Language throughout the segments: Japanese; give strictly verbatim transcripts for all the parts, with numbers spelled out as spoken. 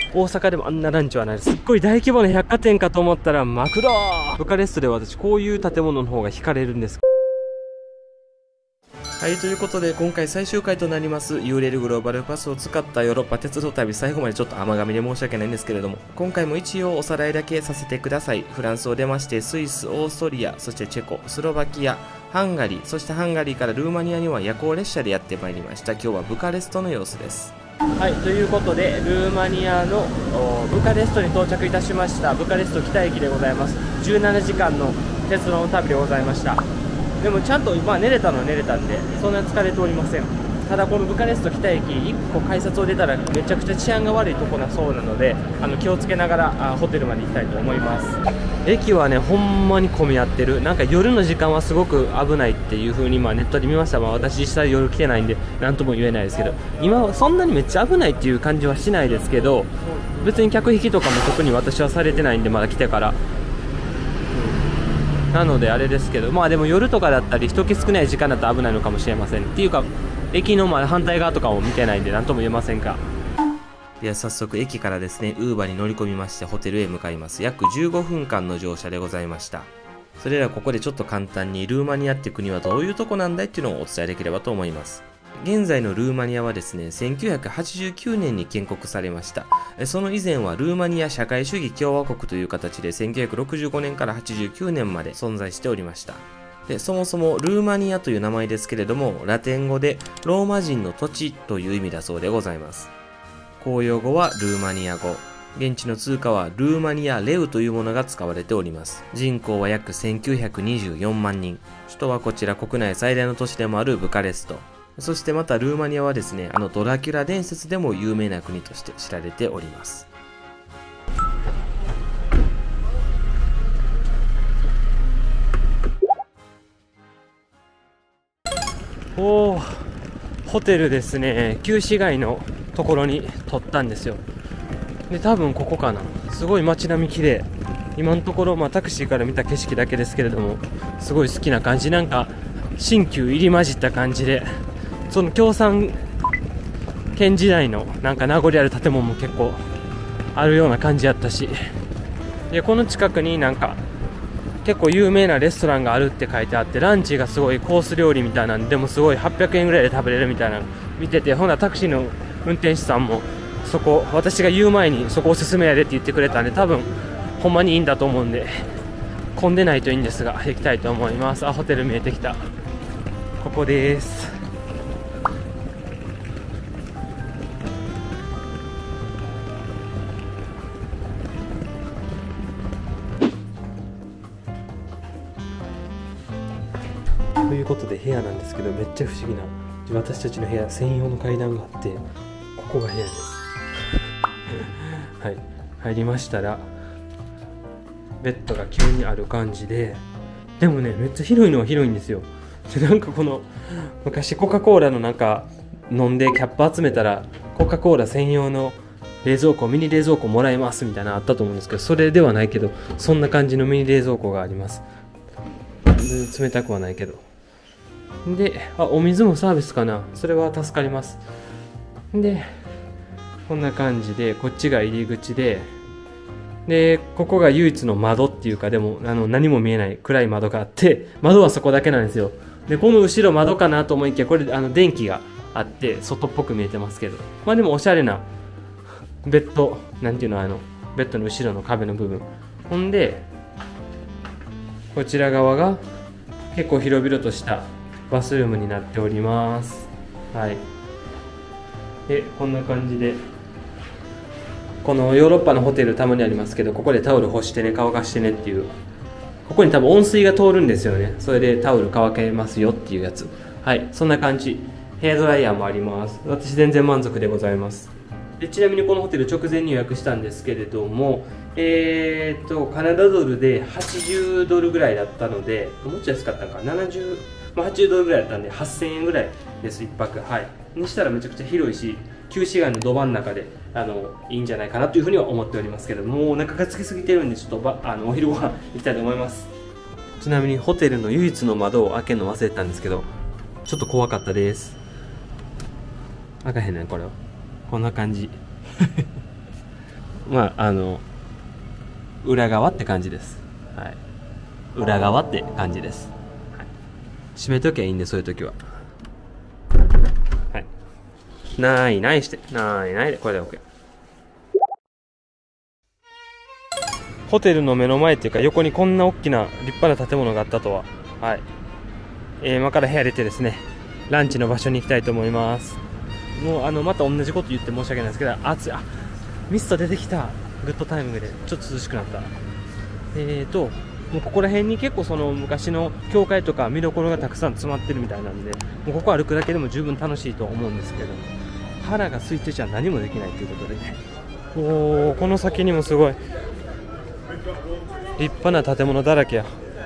大阪でもあんなランチはないです。すっごい大規模な百貨店かと思ったらマクド。ブカレストでは私こういう建物の方が惹かれるんです。はい、ということで今回最終回となりますユーレルグローバルパスを使ったヨーロッパ鉄道旅、最後までちょっと甘噛みで申し訳ないんですけれども、今回も一応おさらいだけさせてください。フランスを出ましてスイス、オーストリア、そしてチェコ、スロバキア、ハンガリー、そしてハンガリーからルーマニアには夜行列車でやってまいりました。今日はブカレストの様子です。はい、ということでルーマニアのブカレストに到着いたしました。ブカレスト北駅でございます。じゅうななじかんの鉄道の旅でございました。でもちゃんと、まあ、寝れたのは寝れたんでそんな疲れておりません。ただこのブカレスト北駅いっこ改札を出たらめちゃくちゃ治安が悪いところなそうなので、あの気をつけながらあホテルまで行きたいと思います。駅はねほんまに混み合ってる。なんか夜の時間はすごく危ないっていう風にまあネットで見ました。まあ、私実際夜来てないんで何とも言えないですけど、今はそんなにめっちゃ危ないっていう感じはしないですけど、別に客引きとかも特に私はされてないんでまだ来てからなのであれですけど、まあでも夜とかだったり人気少ない時間だと危ないのかもしれません。っていうか駅のまあ反対側とかも見てないんで何とも言えませんが、では早速駅からですねウーバーに乗り込みましてホテルへ向かいます。約じゅうごふんかんの乗車でございました。それではここでちょっと簡単にルーマニアって国はどういうとこなんだいっていうのをお伝えできればと思います。現在のルーマニアはですねせんきゅうひゃくはちじゅうきゅうねんに建国されました。その以前はルーマニア社会主義共和国という形でせんきゅうひゃくろくじゅうごねんからはちじゅうきゅうねんまで存在しておりました。でそもそもルーマニアという名前ですけれどもラテン語でローマ人の土地という意味だそうでございます。公用語はルーマニア語、現地の通貨はルーマニアレウというものが使われております。人口は約せんきゅうひゃくにじゅうよんまんにん、首都はこちら国内最大の都市でもあるブカレスト。そしてまたルーマニアはですねあのドラキュラ伝説でも有名な国として知られております。おー、ホテルですね。旧市街のところに取ったんですよ。で多分ここかな。すごい街並み綺麗。今のところ、まあ、タクシーから見た景色だけですけれどもすごい好きな感じ。なんか新旧入り混じった感じで、その共産圏時代のなんか名残ある建物も結構あるような感じやったし、でこの近くになんか結構有名なレストランがあるって書いてあって、ランチがすごいコース料理みたいなんでもすごいはっぴゃくえんぐらいで食べれるみたいなの見てて、ほなタクシーの運転手さんもそこ私が言う前にそこおすすめやでって言ってくれたんで、多分ほんまにいいんだと思うんで混んでないといいんですが行きたいと思います。あ、ホテル見えてきた。ここです。ということで部屋なんですけど、めっちゃ不思議な、私たちの部屋専用の階段があって、ここが部屋ですはい、入りましたらベッドが急にある感じで、でもねめっちゃ広いのは広いんですよ。でなんかこの昔コカ・コーラのなんか飲んでキャップ集めたらコカ・コーラ専用の冷蔵庫、ミニ冷蔵庫もらえますみたいなのあったと思うんですけど、それではないけどそんな感じのミニ冷蔵庫があります。冷たくはないけど。で、あ、お水もサービスかな。それは助かります。で、こんな感じで、こっちが入り口で、で、ここが唯一の窓っていうか、でも、あの、何も見えない暗い窓があって、窓はそこだけなんですよ。で、この後ろ窓かなと思いきや、これ、あの、電気があって、外っぽく見えてますけど。まあでも、おしゃれな、ベッド、なんていうの、あの、ベッドの後ろの壁の部分。ほんで、こちら側が、結構広々としたバスルームになっております。はい。で、こんな感じで、このヨーロッパのホテルたまにありますけど、ここでタオル干してね、乾かしてねっていう、ここに多分温水が通るんですよね。それでタオル乾けますよっていうやつ。はい、そんな感じ。ヘアドライヤーもあります。私全然満足でございます。でちなみにこのホテル直前に予約したんですけれども、えー、っとカナダドルではちじゅうドルぐらいだったので、もうちょい安かったのかな、ななじゅう、まあ、はちじゅうドルぐらいだったんではっせんえんぐらいですいっぱく。はい、にしたらめちゃくちゃ広いし、旧市街のど真ん中であのいいんじゃないかなというふうには思っておりますけど、もうお腹が空きすぎてるんでちょっとばあのお昼ご飯行きたいと思います。ちなみにホテルの唯一の窓を開けるの忘れてたんですけど、ちょっと怖かったです。開かへんねんこれは。こんな感じまああの裏側って感じです。はい、裏側って感じです。はい、閉めときゃいいんで、そういう時は。はい、ないないしてないないで、これで OK。ホテルの目の前っていうか、横にこんな大きな立派な建物があったとは。はい、えー、今から部屋出てですね、ランチの場所に行きたいと思います。もうあのまた同じこと言って申し訳ないですけど、暑い。あ、ミスト出てきた。グッドタイミングでちょっと涼しくなった。えーともうここら辺に結構その昔の教会とか見どころがたくさん詰まってるみたいなんで、もうここ歩くだけでも十分楽しいと思うんですけど、腹が空いてちゃ何もできないということでね。おー、この先にもすごい立派な建物だらけや。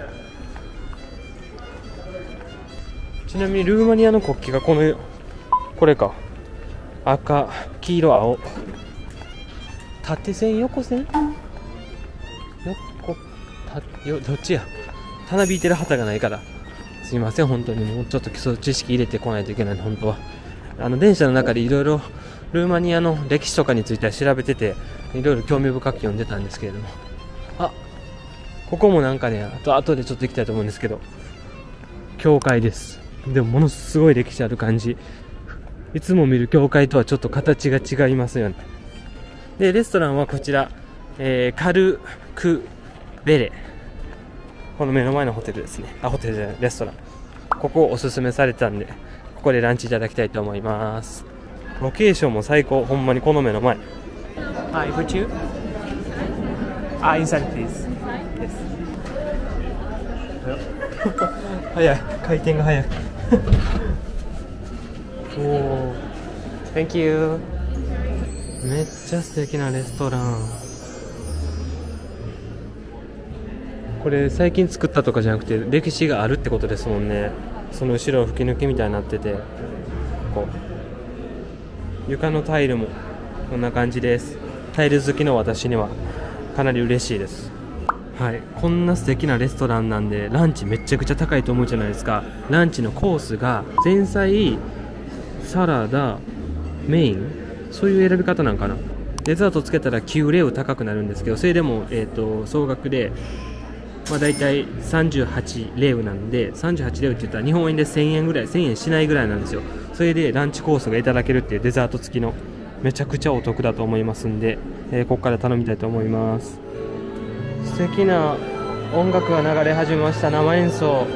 ちなみにルーマニアの国旗がこのこれか、赤黄色青、縦線横線横たよ、どっちや。たなびいてる旗がないからすいません。本当にもうちょっと基礎知識入れてこないといけないの。本当はあの電車の中でいろいろルーマニアの歴史とかについては調べてて、いろいろ興味深く読んでたんですけれども、あ、ここもなんかね、あと後でちょっと行きたいと思うんですけど、教会です。でもものすごい歴史ある感じ。いつも見る教会とはちょっと形が違いますよね。でレストランはこちら、えー、カルクベレ、この目の前のホテルですね。あ、ホテルじゃない、レストラン。ここをおすすめされてたんで、ここでランチいただきたいと思います。ロケーションも最高、ほんまにこの目の前。 Hi, for two? Ah, inside please. Yes. 早い、回転が早い。おお、 Thank you. めっちゃ素敵なレストラン。これ最近作ったとかじゃなくて歴史があるってことですもんね。その後ろ吹き抜けみたいになってて、こう床のタイルもこんな感じです。タイル好きの私にはかなり嬉しいです。はい、こんな素敵なレストランなんでランチめちゃくちゃ高いと思うじゃないですか。ランチのコースが前菜、サラダ、メイン、そういう選び方なんかな。デザートつけたらきゅうレウ高くなるんですけど、それでも、えー、と総額で、まあ、大体さんじゅうはちレウなんで、さんじゅうはちレウって言ったら日本円でせんえんぐらい、せんえんしないぐらいなんですよ。それでランチコースがいただけるっていうデザート付きのめちゃくちゃお得だと思いますんで、えー、ここから頼みたいと思います。素敵な音楽が流れ始めました。生演奏。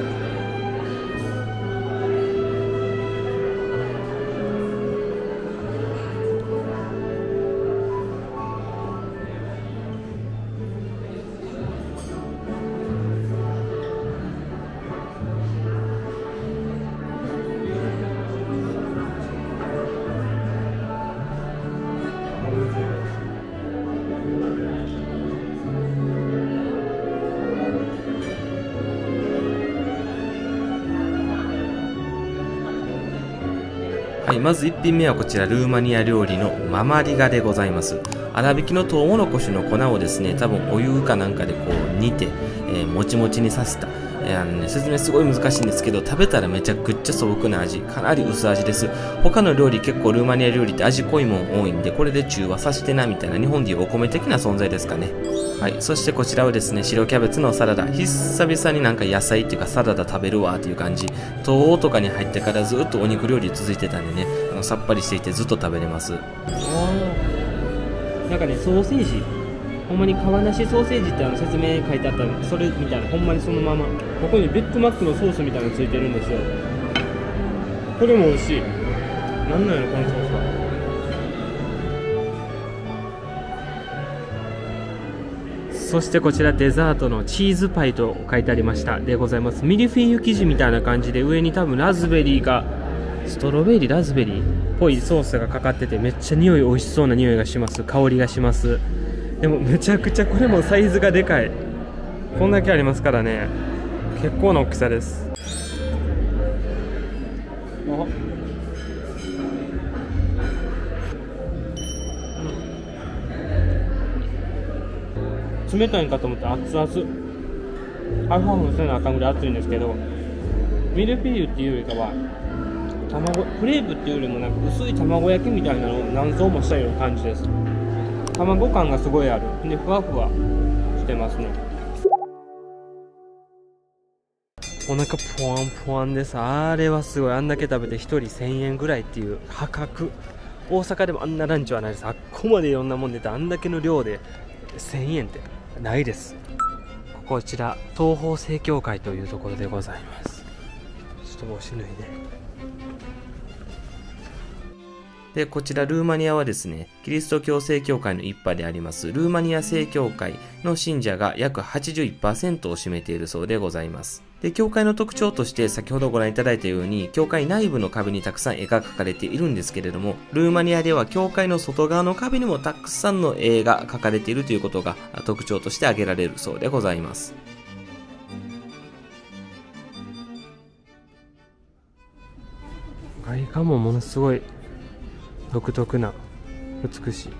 はい、まずいっぴんめはこちらルーマニア料理のママリガでございます。粗挽きのトウモロコシの粉をですね、多分お湯かなんかでこう煮て、えー、もちもちにさせた、えーあのね、説明すごい難しいんですけど、食べたらめちゃくちゃ素朴な味、かなり薄味です。他の料理結構ルーマニア料理って味濃いもん多いんで、これで中和させてなみたいな、日本でいうお米的な存在ですかね。はい、そしてこちらはですね、白キャベツのサラダ。久々になんか野菜っていうかサラダ食べるわっていう感じ。東欧とかに入ってからずっとお肉料理続いてたんでね、あのさっぱりしていてずっと食べれます。なんかね、ソーセージ、ほんまに皮なしソーセージってあの説明書いてあったの、それみたいな、ほんまにそのままここにビッグマックのソースみたいなのついてるんですよ。これも美味しい。なんなんやろこのソースは。そしてこちらデザートのチーズパイと書いてありましたでございます。ミルフィーユ生地みたいな感じで、上に多分ラズベリーかストロベリーラズベリーっぽいソースがかかってて、めっちゃ匂い美味しそうな匂いがします。香りがします。でもめちゃくちゃこれもサイズがでかい。こんだけありますからね、結構な大きさです。あ、冷たいんかと思って熱々、ハーフハーフせなあかんぐらい熱いんですけど、ミルフィーユっていうよりかは卵クレープっていうよりもなんか薄い卵焼きみたいなのを何層もしたような感じです。 卵感がすごいある。でふわふわしてますね。お腹ポワンポワンです。あれはすごい。あんだけ食べてひとりせんえんぐらいっていう破格。大阪でもあんなランチはないです。あっこまでいろんなもん出てあんだけの量でせんえんってないです。こちら東方正教会というところでございます。ちょっと帽子脱いで。で、こちらルーマニアはですね、キリスト教正教会の一派でありますルーマニア正教会の信者が約 はちじゅういちパーセント を占めているそうでございます。で、教会の特徴として先ほどご覧いただいたように、教会内部の壁にたくさん絵が描かれているんですけれども、ルーマニアでは教会の外側の壁にもたくさんの絵が描かれているということが特徴として挙げられるそうでございます。外観もものすごい独特な美しい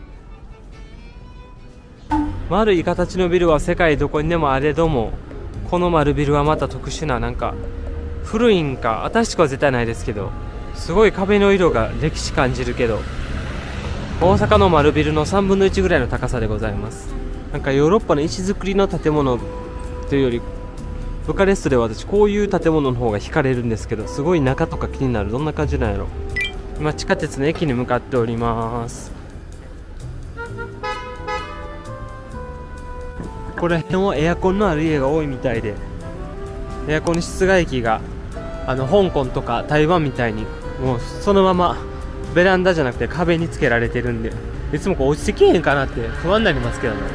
丸い形のビルは世界どこにでもあれども、この丸ビルはまた特殊な、なんか古いんか新しくは絶対ないですけど、すごい壁の色が歴史感じるけど、大阪の丸ビルのさんぶんのいちぐらいの高さでございます。なんかヨーロッパの石造りの建物というより、ブカレストでは私こういう建物の方が惹かれるんですけど、すごい中とか気になる。どんな感じなんやろ。今地下鉄の駅に向かっております。これ辺はエアコンのある家が多いみたいで、エアコンの室外機があの香港とか台湾みたいにもうそのままベランダじゃなくて壁につけられてるんで、いつもこう落ちてけへんかなって不安になりますけどね。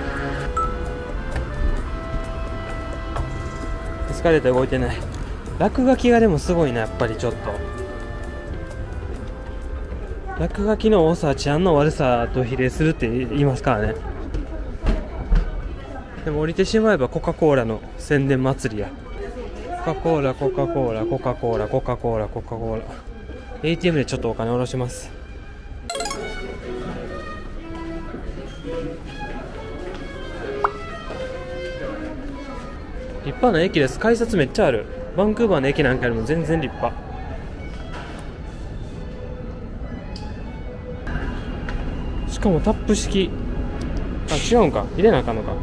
エスカレーター動いてない。落書きがでもすごいな、やっぱりちょっと落書きの多さは治安の悪さと比例するって言いますからね。でも降りてしまえばコカ・コーラの宣伝祭りや。コカ・コーラコカ・コーラコカ・コーラコカ・コーラコカ・コーラ エーティーエム でちょっとお金下ろします。立派な駅です。改札めっちゃある。バンクーバーの駅なんかよりも全然立派。しかもタップ式。あ、違うんか。入れなあかんのか。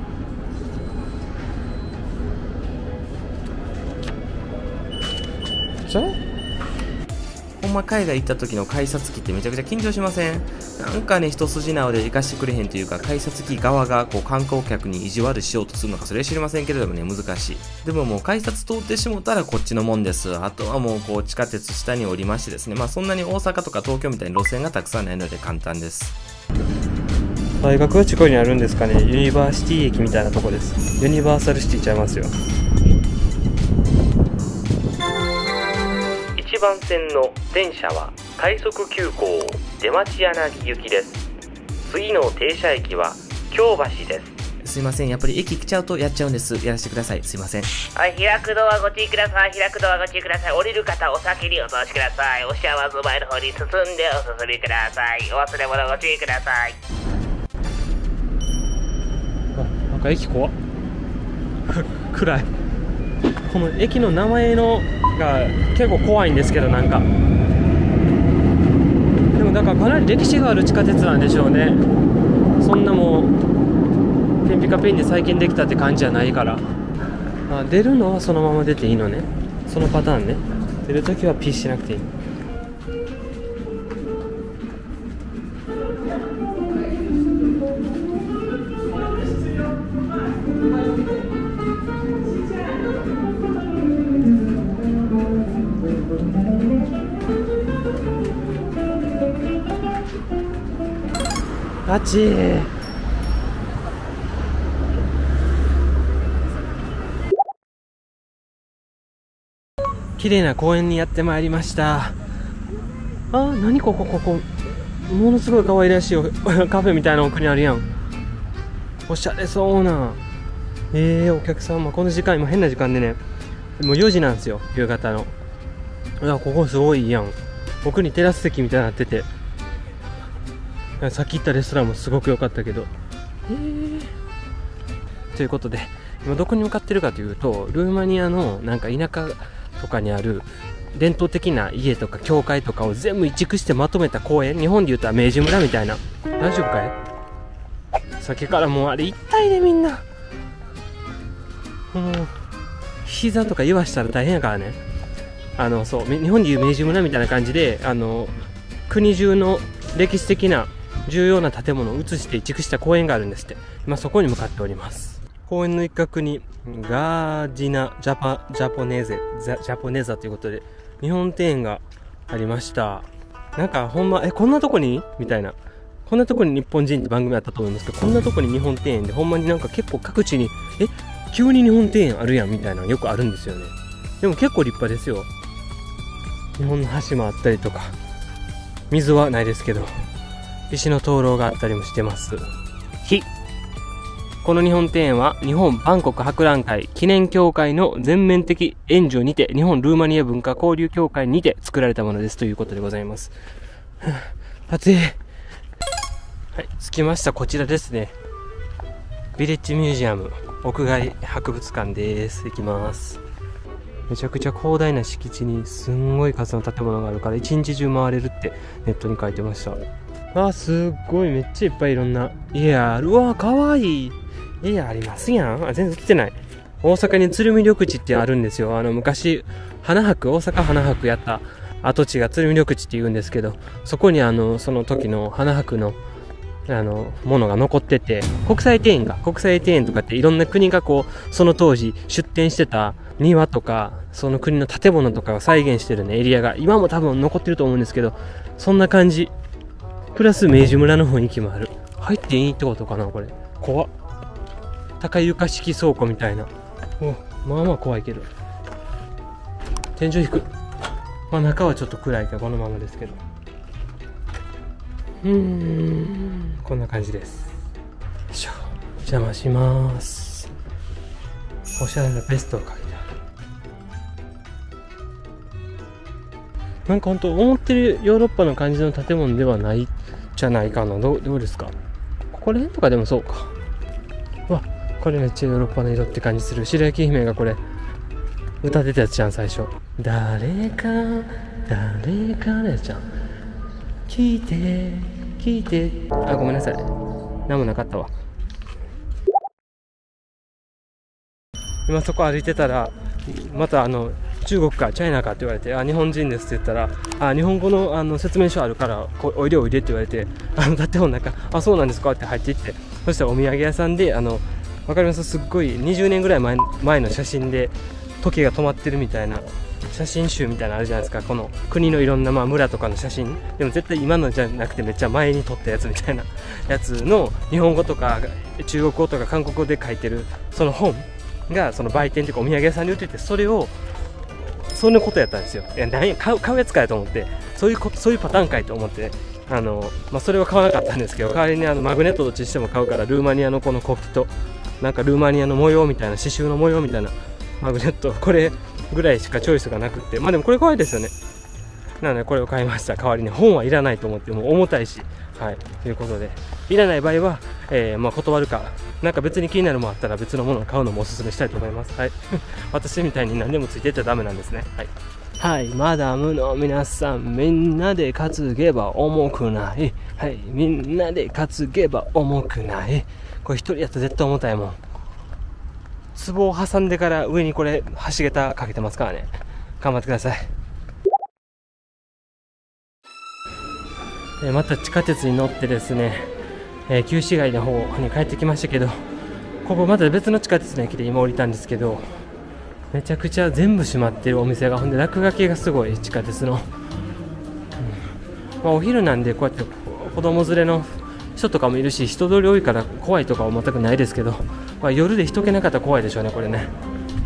じゃほんま海外行った時の改札機ってめちゃくちゃ緊張しません？なんかね、一筋縄で行かしてくれへんというか、改札機側がこう観光客に意地悪しようとするのか、それは知りませんけれどもね、難しい。でももう改札通ってしもたらこっちのもんです。あとはもうこう地下鉄下に降りましてですね、まあそんなに大阪とか東京みたいに路線がたくさんないので簡単です。大学は近くにあるんですかね。ユニバーシティ駅みたいなとこです。ユニバーサルシティちゃいますよ。いちばん線の電車は快速急行出町柳行きです。次の停車駅は京橋です。すいません、やっぱり駅来ちゃうとやっちゃうんです。やらせてください。すいません。 はい、開くドアご注意ください。開くドアご注意ください。降りる方お先にお通しください。お幸せ前の方に進んでお進みください。お忘れ物ご注意ください。 あ、なんか駅怖っ暗い。この駅の名前のが結構怖いんですけど、なんかでもだからかなり歴史がある地下鉄なんでしょうね。そんなもうペンピカペンで最近できたって感じじゃないから。あ、出るのはそのまま出ていいのね。そのパターンね。出るときはピーしなくていい。あっちー。綺麗な公園にやってまいりました。あー、何ここここ、ものすごい可愛らしいカフェみたいな奥にあるやん。おしゃれそうな。えー、お客さん、まあ、この時間今変な時間でね、もうよじなんですよ、夕方の。いや、ここすごいいいやん。奥にテラス席みたいになってて、さっき行ったレストランもすごく良かったけど、えー、ということで今どこに向かってるかというと、ルーマニアのなんか田舎とかにある伝統的な家とか教会とかを全部移築してまとめた公園。日本でいうと明治村みたいな。大丈夫かい？ さっきからもうあれ痛いでみんな。もう膝とか言わしたら大変やからね。あのそう日本でいう明治村みたいな感じで、あの国中の歴史的な重要な建物を移して移築した公園があるんですって。今そこに向かっております。公園の一角にガーディナジャパジャポネーゼジャポネーザということで日本庭園がありました。なんかほんまえこんなとこにみたいな、こんなとこに日本人って番組あったと思いますけど、こんなとこに日本庭園でほんまになんか結構各地にえ急に日本庭園あるやんみたいなのよくあるんですよね。でも結構立派ですよ。日本の橋もあったりとか、水はないですけど石の灯籠があったりもしてます。ひこの日本庭園は日本万国博覧会記念協会の全面的援助にて日本ルーマニア文化交流協会にて作られたものですということでございます。暑い。はい、着きました。こちらですね。ビレッジミュージアム屋外博物館です。行きます。めちゃくちゃ広大な敷地にすんごい数の建物があるから一日中回れるってネットに書いてました。あーすっごいめっちゃいっぱいいろんな家ある。うわーかわいい家ありますやん。あ全然映ってない。大阪に鶴見緑地ってあるんですよ。あの昔花博大阪花博やった跡地が鶴見緑地って言うんですけど、そこにあのその時の花博のあのものが残ってて、国際庭園が国際庭園とかっていろんな国がこうその当時出展してた庭とかその国の建物とかを再現してるねエリアが今も多分残ってると思うんですけど、そんな感じプラス明治村の雰囲気もある。入っていいってことかなこれ。怖っ。高床式倉庫みたいな。おまあまあ怖いけど天井低く、まあ中はちょっと暗いからこのままですけど、うーんこんな感じです。よいしょお邪魔します。おしゃれなベストをかけてある。なんかほんと思ってるヨーロッパの感じの建物ではないじゃないかな。どう、どうですか。ここら辺とかでもそうか。うわこれめっちゃヨーロッパの色って感じする。白雪姫がこれ歌ってたやつじゃん最初。誰か誰かのやつじゃん。聞いて聞いて。あごめんなさい何もなかったわ。今そこ歩いてたらまたあの中国かチャイナかって言われて、あ日本人ですって言ったら、あ日本語のあの説明書あるからこおいでおいでって言われて、あの建物の中、あそうなんですかって入っていって、そしたらお土産屋さんであのわかります、すっごいにじゅうねんぐらい 前, 前の写真で時計が止まってるみたいな写真集みたいなのあるじゃないですか。この国のいろんなまあ村とかの写真でも絶対今のじゃなくてめっちゃ前に撮ったやつみたいなやつの日本語とか中国語とか韓国語で書いてるその本がその売店というかお土産屋さんに売ってて、それをそのことやったんですよ。いや何や買う買うやつかやと思って、そういうことそういうパターンかいと思って、あの、まあ、それは買わなかったんですけど、代わりにあのマグネットどっちにしても買うからルーマニアのこの国旗となんかルーマニアの模様みたいな刺繍の模様みたいなマグネットこれぐらいしかチョイスがなくって、まあでもこれ可愛いですよね。なのでこれを買いました。代わりに本はいらないと思って、もう重たいし、はいということでいらない場合は、えー、まあ断るか、なんか別に気になるものあったら別のものを買うのもおすすめしたいと思います。はい私みたいに何でもついてっちゃダメなんですね。はいはい、マダムの皆さん、みんなで担げば重くない。はい、みんなで担げば重くない。これ一人やったら絶対重たいもん。壺を挟んでから上にこれ橋桁かけてますからね。頑張ってください。えー、また地下鉄に乗ってですね、えー、旧市街の方に帰ってきましたけど、ここまた別の地下鉄の駅で今降りたんですけど、めちゃくちゃ全部閉まってるお店が、ほんで落書きがすごい地下鉄の、うんまあ、お昼なんでこうやって子供連れの人とかもいるし人通り多いから怖いとかは全くないですけど、まあ、夜で人気なかったら怖いでしょうねこれね。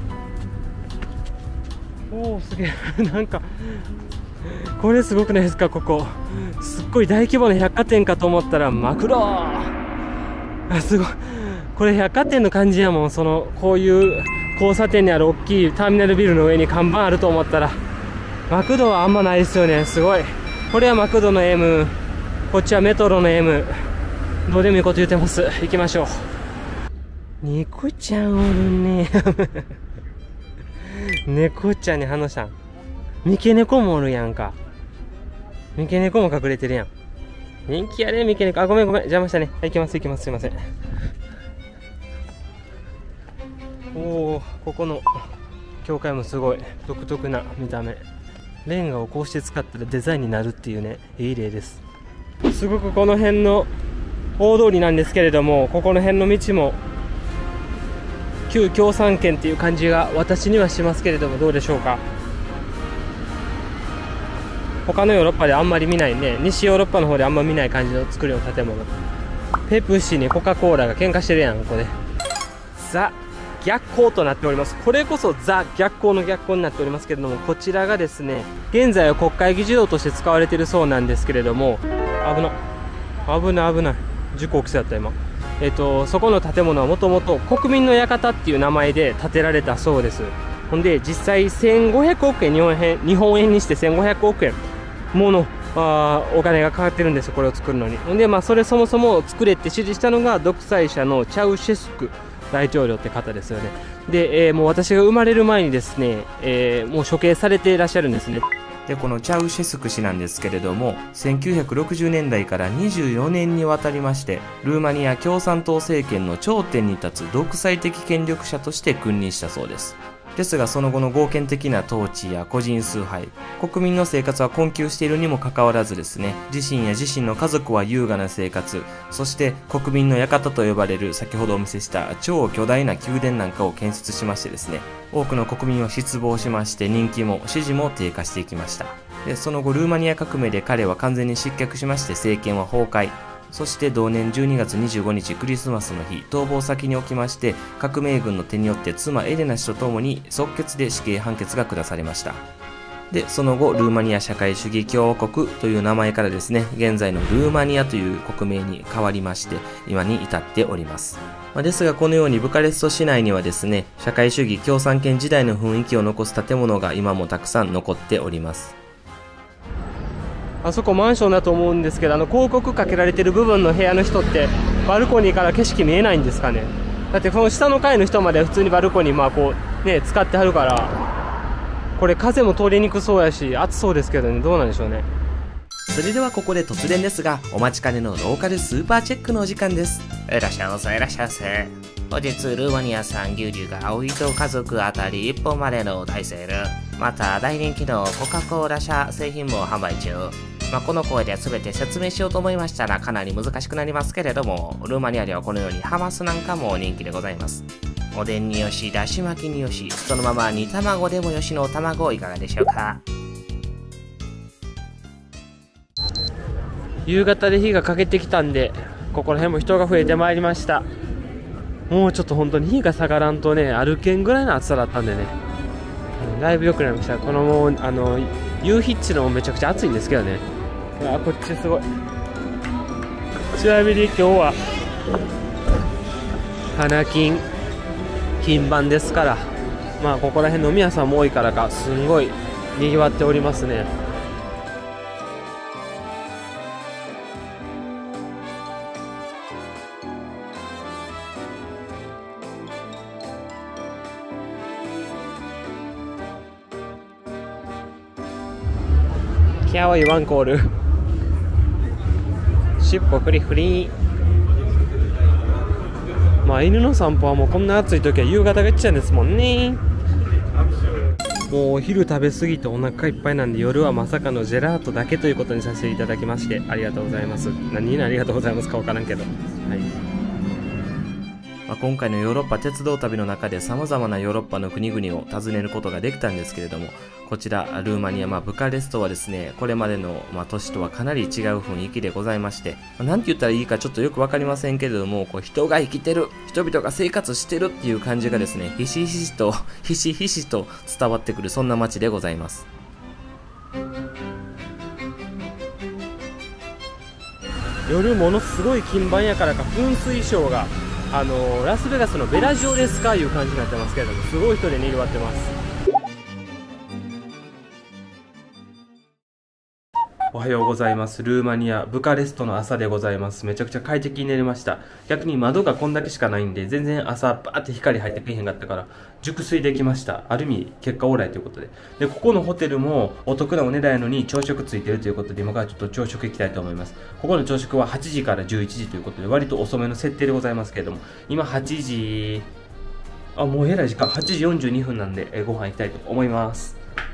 おおすげえなんかこれすごくないですか。ここすっごい大規模な百貨店かと思ったらマクド。あすごいこれ百貨店の感じやもん。そのこういう交差点にある大きいターミナルビルの上に看板あると思ったらマクドはあんまないですよね。すごいこれはマクドの M、 こっちはメトロの M。 どうでもいいこと言ってます。行きましょう。猫ちゃんおるね猫ちゃんに話したん。三毛猫もおるやんか。三毛猫も隠れてるやん。 人気やね、三毛猫。あ、ごめんごめん。邪魔したね。はい、行きます、行きます。すいません。おお、ここの教会もすごい独特な見た目。レンガをこうして使ったらデザインになるっていうね、いい例です。すごくこの辺の大通りなんですけれども、ここの辺の道も旧共産圏っていう感じが私にはしますけれども、どうでしょうか。他のヨーロッパであんまり見ないね、西ヨーロッパの方であんま見ない感じの作りの建物。ペプシにコカ・コーラが喧嘩してるやん、ここで。ザ逆光となっております。これこそザ逆光の逆光になっておりますけれども、こちらがですね、現在は国会議事堂として使われているそうなんですけれども、危な危ない危ない、事故起きそうやった今。えっとそこの建物はもともと国民の館っていう名前で建てられたそうです。ほんで実際せんごひゃくおくえん、日本円日本円にしてせんごひゃくおくえんものあお金がかかってるんですよ、これを作るのに。ほんでまあそれそもそも作れって指示したのが独裁者のチャウシェスク大統領って方ですよね。で、えー、もう私が生まれる前にですね、えー、もう処刑されていらっしゃるんですね。 でこのチャウシェスク氏なんですけれども、せんきゅうひゃくろくじゅうねんだいからにじゅうよねんにわたりましてルーマニア共産党政権の頂点に立つ独裁的権力者として君臨したそうです。ですがその後の強権的な統治や個人崇拝、国民の生活は困窮しているにもかかわらずですね、自身や自身の家族は優雅な生活、そして国民の館と呼ばれる先ほどお見せした超巨大な宮殿なんかを建設しましてですね、多くの国民は失望しまして、人気も支持も低下していきました。でその後ルーマニア革命で彼は完全に失脚しまして政権は崩壊。そして同年じゅうにがつにじゅうごにちクリスマスの日、逃亡先におきまして革命軍の手によって妻エレナ氏と共に即決で死刑判決が下されました。でその後ルーマニア社会主義共和国という名前からですね、現在のルーマニアという国名に変わりまして今に至っております。まあ、ですがこのようにブカレスト市内にはですね、社会主義共産圏時代の雰囲気を残す建物が今もたくさん残っております。 あそこマンションだと思うんですけど、あの広告かけられてる部分の部屋の人ってバルコニーから景色見えないんですかね。だってこの下の階の人まで普通にバルコニーまあこうね使ってはるから、これ風も通りにくそうやし暑そうですけどね、どうなんでしょうね。 それではここで突然ですが、お待ちかねのローカルスーパーチェックのお時間です。 いらっしゃいませ、いらっしゃいませ。本日ルーマニア産牛乳がお一家族あたりいっぽんまでの大セール、また大人気のコカ・コーラ社製品も販売中。まあ、この声で全て説明しようと思いましたらかなり難しくなりますけれども、ルーマニアではこのようにハマスなんかも人気でございます。おでんによし、だし巻きによし、そのまま煮卵でもよしの卵いかがでしょうか。 夕方で日が欠けてきたんで、ここら辺も人が増えてまいりました。もうちょっと本当に日が下がらんとね、歩けんぐらいの暑さだったんでね、だいぶ良くなりました。このもうあの夕日っちのもめちゃくちゃ暑いんですけどね。あ、こっちすごい。ちなみに今日は花金金番ですから、まあここら辺飲み屋さんも多いからかすんごい賑わっておりますね。キャワイワンコール尻尾フリフリ。まあ犬の散歩はもうこんな暑い時は夕方が一番ですもんね。もうお昼食べ過ぎてお腹いっぱいなんで、夜はまさかのジェラートだけということにさせていただきましてありがとうございます。何にありがとうございますか分からんけど、はい。 まあ、今回のヨーロッパ鉄道旅の中で様々なヨーロッパの国々を訪ねることができたんですけれども、こちらルーマニア、まあ、ブカレストはですね、これまでの、まあ、都市とはかなり違う雰囲気でございまして、まあ、なんて言ったらいいかちょっとよくわかりませんけれども、こう人が生きてる、人々が生活してるっていう感じがですね、ひしひしとひしひしと伝わってくる、そんな街でございます。 夜ものすごい金盤やからか噴水ショーがあのラスベガスのベラジオですかいう感じになってますけれども、すごい人で賑わってます。 おはようございます。ルーマニア、ブカレストの朝でございます。めちゃくちゃ快適に寝れました。逆に窓がこんだけしかないんで、全然朝バーって光入ってくれへんかったから、熟睡できました。ある意味、結果オーライということで。で、ここのホテルもお得なお値段やのに朝食ついてるということで、今からちょっと朝食行きたいと思います。ここの朝食ははちじからじゅういちじということで、割と遅めの設定でございますけれども、今はちじ、あ、もうえらい時間、はちじよんじゅうにふんなんで、えご飯行きたいと思います。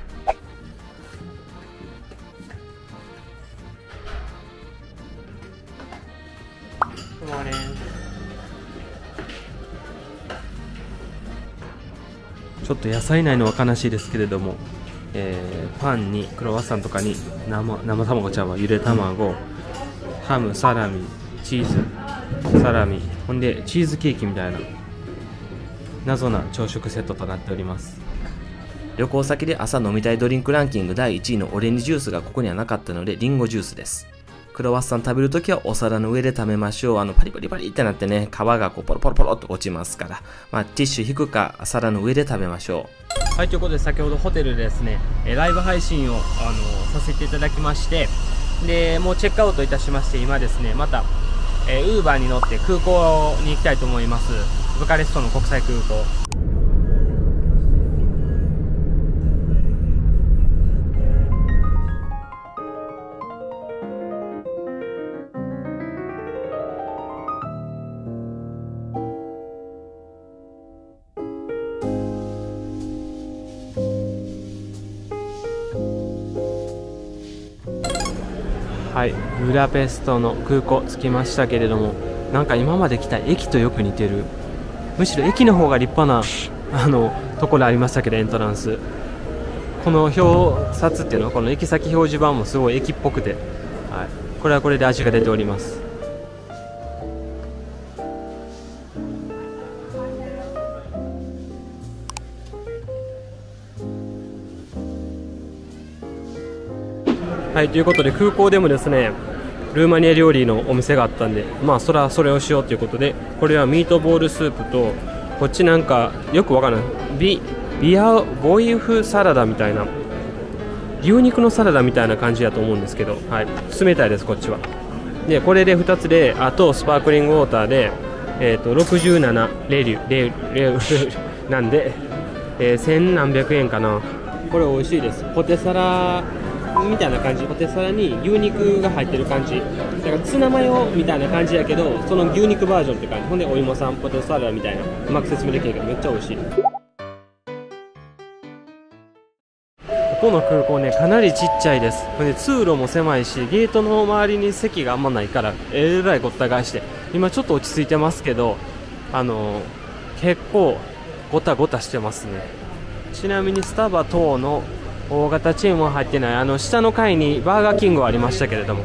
ちょっと野菜ないのは悲しいですけれども、えー、パンにクロワッサンとかに 生, 生卵ちゃうわ、ゆで卵、ハム、サラミ、チーズ、サラミ、ほんでチーズケーキみたいな謎な朝食セットとなっております。 旅行先で朝飲みたいドリンクランキングだいいちいのオレンジジュースがここにはなかったのでリンゴジュースです。クロワッサン食べるときはお皿の上で食べましょう。あのパリパリパリってなってね、皮がこうポロポロポロっと落ちますから、まあ、ティッシュ引くか皿の上で食べましょう。はい、ということで先ほどホテルでですね、ライブ配信をあのさせていただきまして、でもうチェックアウトいたしまして、今ですねまたウーバーに乗って空港に行きたいと思います。ブカレストの国際空港。はい、ブダペストの空港着きましたけれども、なんか今まで来た駅とよく似てる。むしろ駅の方が立派なあのところありましたけど、エントランス、この表札っていうのはこの駅先表示板もすごい駅っぽくて、はい、これはこれで味が出ております。はい、ということで空港でもですねルーマニア料理のお店があったんで、まあそれはそれをしようということで、これはミートボールスープと、こっちなんかよくわからないビビアボイフサラダみたいな、牛肉のサラダみたいな感じだと思うんですけど、はい、冷たいですこっちは。でこれでふたつで、あとスパークリングウォーターで、えー、とろくじゅうななレリュレレュなんで、えー、せんなんびゃくえんかな。これ美味しいです。ポテサラみたいな感じ、ポテサラに牛肉が入ってる感じ、だからツナマヨみたいな感じやけど、その牛肉バージョンって感じ。ほんでお芋さんポテサラみたいな、うまく説明できるけどめっちゃ美味しい。ここの空港ねかなりちっちゃいです。ほんで通路も狭いし、ゲートの周りに席があんまないからえらいごった返して、今ちょっと落ち着いてますけど、あのー、結構ごたごたしてますね。ちなみにスタバ等の大型チェーンは入ってない、あの下の階にバーガーキングはありましたけれども、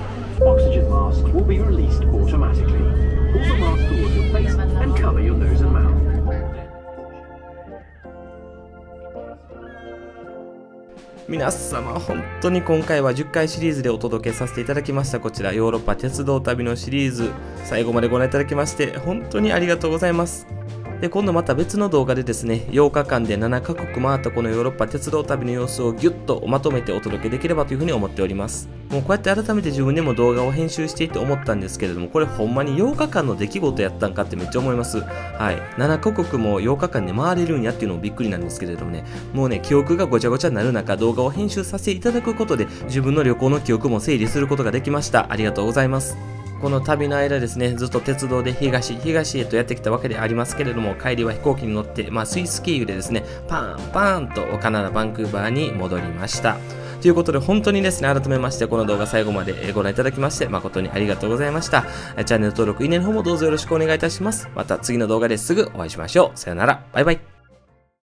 皆様本当に今回はじゅっかいシリーズでお届けさせていただきました。こちらヨーロッパ鉄道旅のシリーズ、最後までご覧いただきまして本当にありがとうございます。で今度また別の動画でですね、ようかかんでななかこく回ったこのヨーロッパ鉄道旅の様子をギュッとまとめてお届けできればというふうに思っております。もうこうやって改めて自分でも動画を編集していて思ったんですけれども、これほんまにようかかんの出来事やったんかってめっちゃ思います。はい、ななかこくもようかかんで回れるんやっていうのもびっくりなんですけれどもね、もうね記憶がごちゃごちゃになる中、動画を編集させていただくことで自分の旅行の記憶も整理することができました。ありがとうございます。この旅の間ですね、ずっと鉄道で東、東へとやってきたわけでありますけれども、帰りは飛行機に乗って、まあ、スイス経由でですね、パーンパーンとカナダ・バンクーバーに戻りました。ということで、本当にですね、改めまして、この動画最後までご覧いただきまして、誠にありがとうございました。チャンネル登録、いいねの方もどうぞよろしくお願いいたします。また次の動画ですぐお会いしましょう。さよなら。バイバイ。